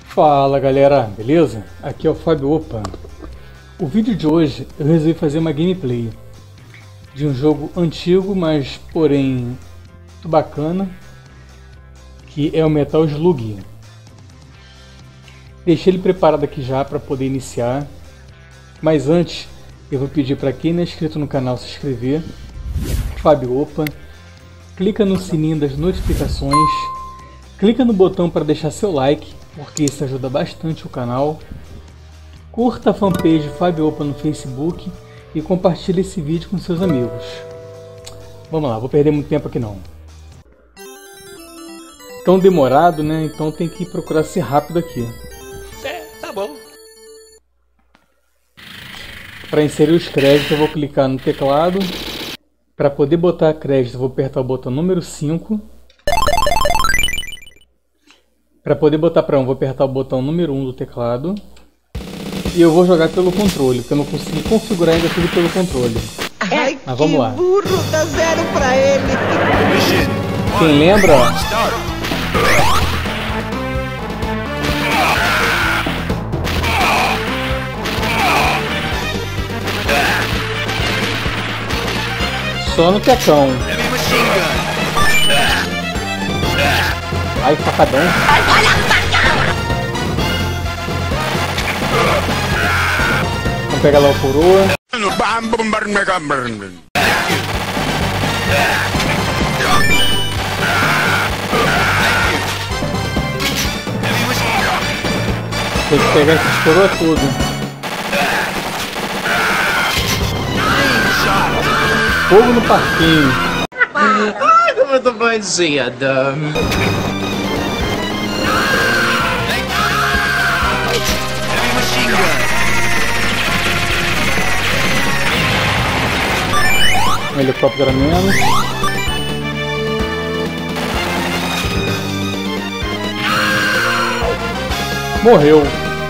Fala galera, beleza? Aqui é o Fábio Opa. O vídeo de hoje eu resolvi fazer uma gameplay de um jogo antigo, mas porém muito bacana, que é o Metal Slug. Deixei ele preparado aqui já para poder iniciar, mas antes eu vou pedir para quem não é inscrito no canal se inscrever, Fábio Opa, clica no sininho das notificações, clica no botão para deixar seu like, porque isso ajuda bastante o canal. Curta a fanpage Fábio Opa no Facebook e compartilhe esse vídeo com seus amigos. Vamos lá, vou perder muito tempo aqui não. Tão demorado, né? Então tem que procurar ser rápido aqui. Tá bom. Para inserir os créditos eu vou clicar no teclado. Para poder botar crédito eu vou apertar o botão número 5. Para poder botar para 1 vou apertar o botão número 1 do teclado. E eu vou jogar pelo controle, porque eu não consegui configurar ainda tudo pelo controle. Ai, mas vamos lá. Burro, dá 0 pra ele. Quem lembra, ó, só no tecão. Ai, facadão. Vamos pegar lá o coroa. Tem que pegar esses coroa tudo. Fogo no parquinho. Ai, como eu tô banzida. Um helicóptero a menos. Morreu.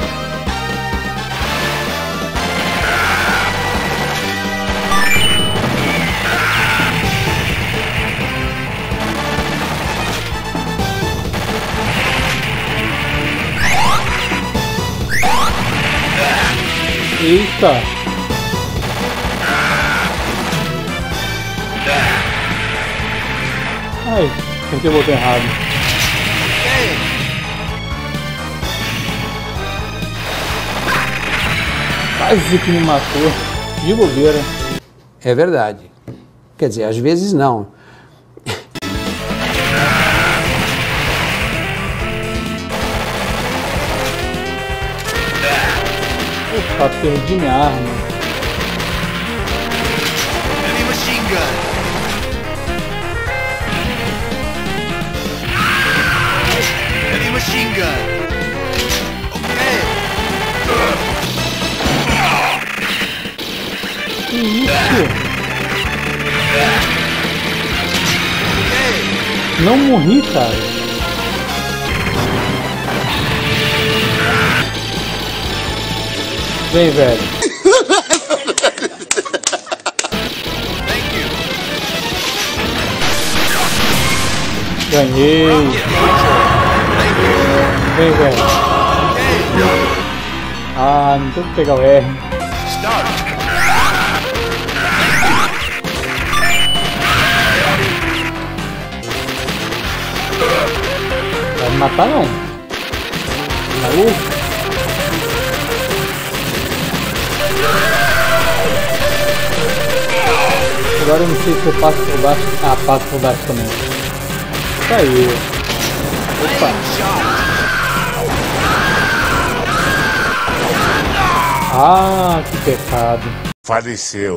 Eita! Ai, apertei o botão errado. Quase que me matou. De bobeira. É verdade. Quer dizer, às vezes não. Opa, perdi minha arma. Machine gun. Okay. Que isso? Não morri, cara. Vem, velho. Ganhei. Vem, velho. Ah, não tem que pegar o R. Vai me matar não. Maluco. Agora eu não sei se eu passo por baixo. Ah, passo por baixo também. Isso aí. Opa. Ah, que pecado. Faleceu.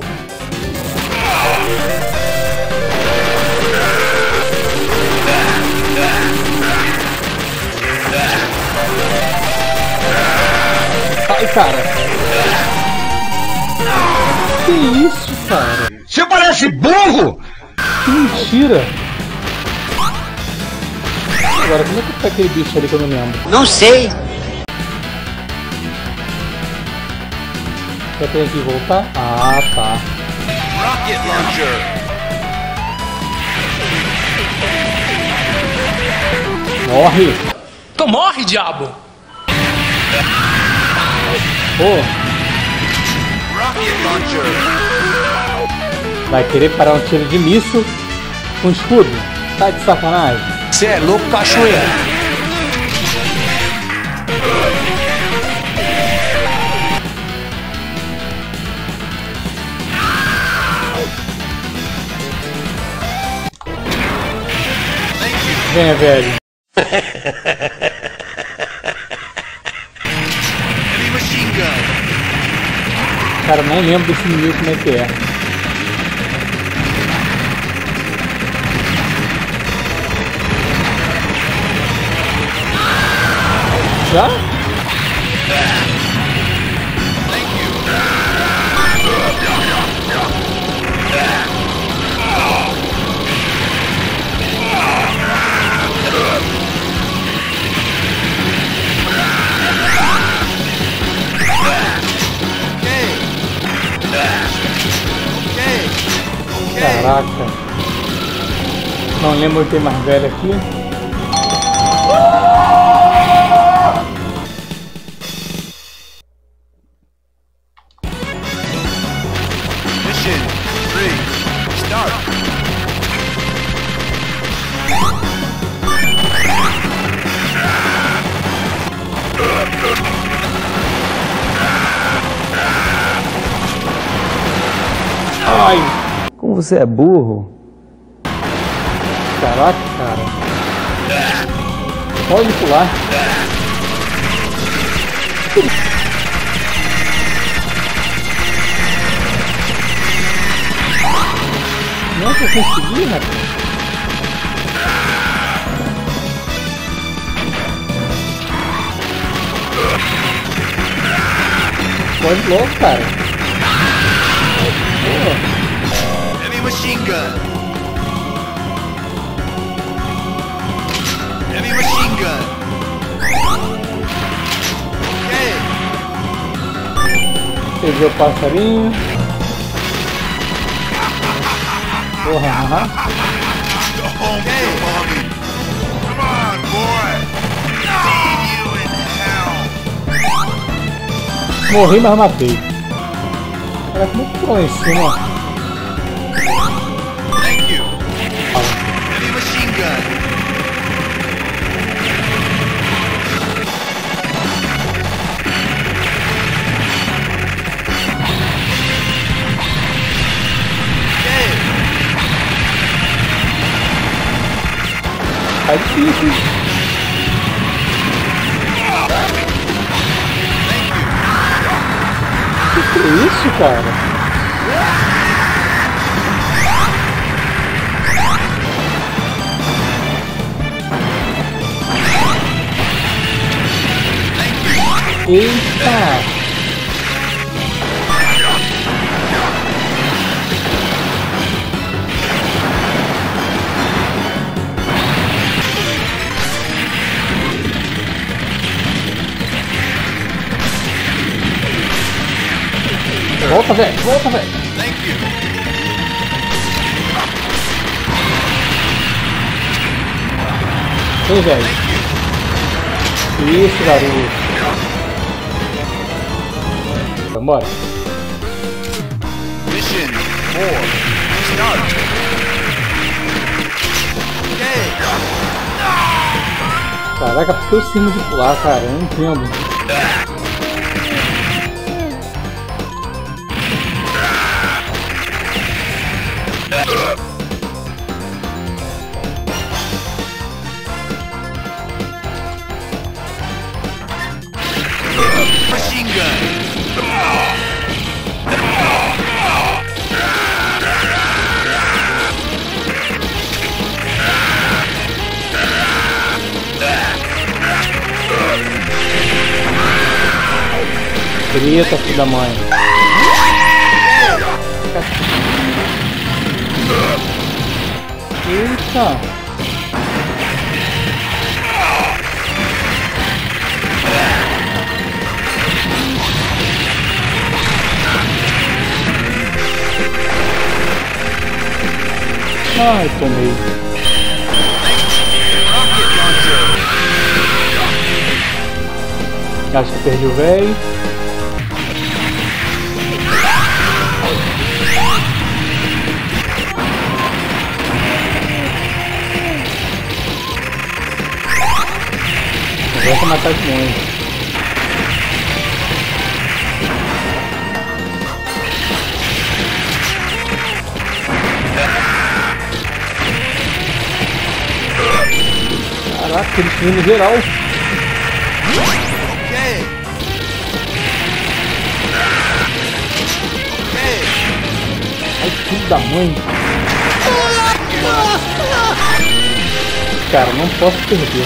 Ai, cara. Que isso, cara? Você parece burro! Que mentira. Agora, como é que tá aquele bicho ali que eu não lembro? Não sei. Quer ter que voltar? Ah, tá. Rocket launcher. Morre! Então morre, diabo! Pô. Vai querer parar um tiro de míssil com escudo? Tá de sacanagem? Cê é louco, cachoeira. Venha, velho. Cara, não lembro desse inimigo como é que é. Já? Caraca. Não lembro que tem mais velho aqui. Mission 3, start. Ai! Como você é burro? Caraca, cara. Pode pular. Não é que eu consegui, rapaz. Pode logo, cara. Pô. Heavy machine gun. Heavy machine gun. Okay. Peguei o passarinho. Porra, haha. Okay, Bobby. Come on, boy. See you in hell. Morri, mas matei. Cara, como é que pulou em cima, ó? Thank you. Heavy machine gun. Tá difícil. Que é isso, cara? Eita! Volta, velho! Volta, velho! Thank you. Vem, velho! Isso, garoto! Vambora! Mission 4, start. Okay. Caraca, por que eu cima de pular, cara? Eu não entendo. Machine gun. Grita, filho da mãe! Eita! Ai, tomei. Rocket launcher. Acho que perdi o velho. Agora matar os monstros. Caraca, ele tinha no geral. Ai, filho da mãe. Cara, não posso perder.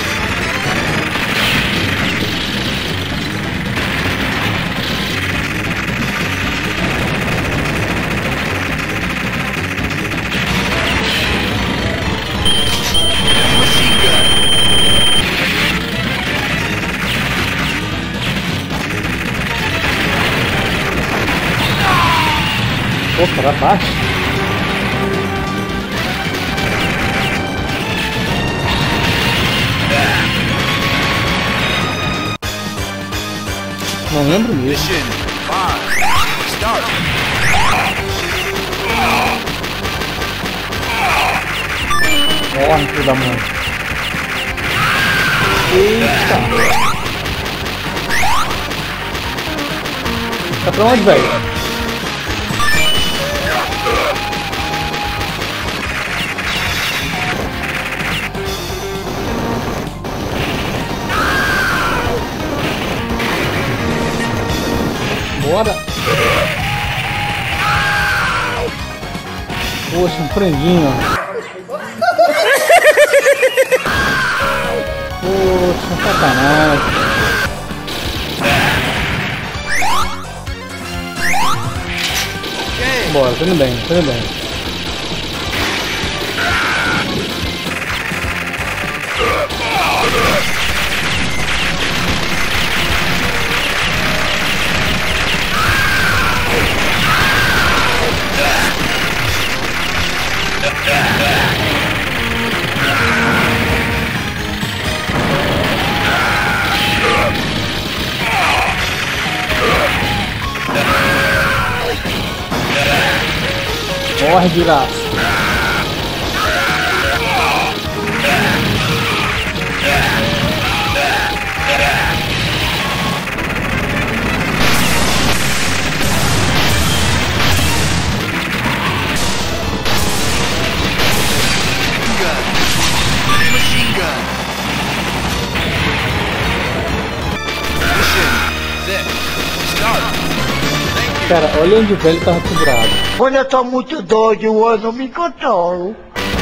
Pô, para baixo. Não lembro mesmo. Morre, filho da mãe. Eita. Tá pra onde, velho? Bora! Poxa, um franguinho. Poxa, sacanagem. Bora, tudo bem, tudo bem. Morre de graça. Machine gun. Mission. Set. Start. Cara, olha onde o velho tava pendurado. Quando eu tô muito doido, eu não me controlo.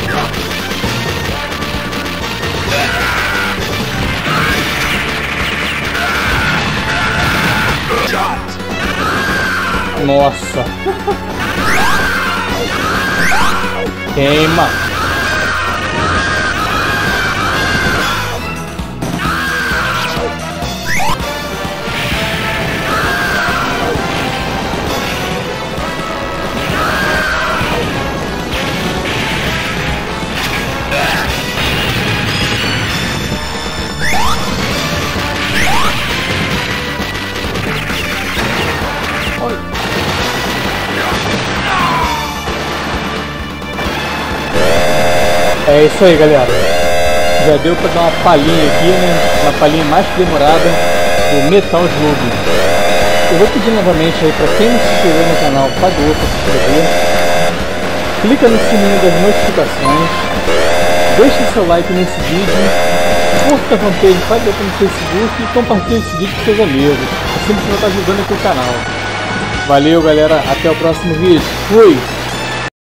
Nossa. Queima. É isso aí, galera. Já deu pra dar uma palhinha aqui, né? Uma palhinha mais demorada do Metal Slug. Eu vou pedir novamente aí pra quem não se inscreveu no canal, pagou pra se inscrever. Clica no sininho das notificações. Deixa seu like nesse vídeo. Curta a fanpage Fábio Opa no Facebook e compartilhe esse vídeo com seus amigos. Assim você vai estar ajudando aqui o canal. Valeu, galera. Até o próximo vídeo. Fui!